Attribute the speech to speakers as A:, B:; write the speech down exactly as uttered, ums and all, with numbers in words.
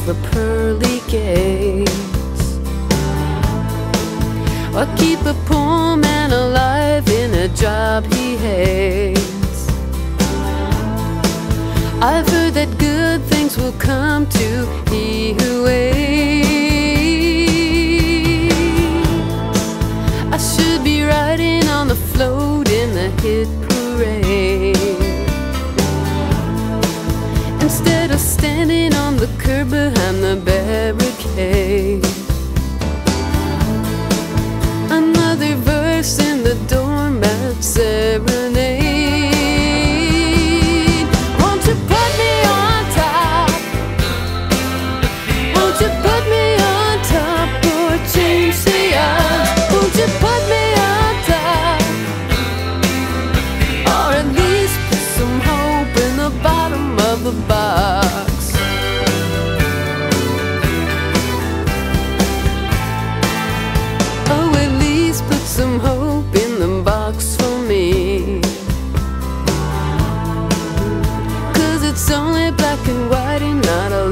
A: the pearly gates, or keep a poor man alive in a job he hates. I've heard that good things will come to he who waits. I should be riding on the float in the hit parade, instead of standing on the curb behind the barricade. Another verse in the doormat serenade. Won't you put me on top? Won't you put me on top or change the odds? Won't you put me on top, or at least put some hope in the bottom of the box? Oh, at least put some hope in the box for me, 'cause it's only black and white and not a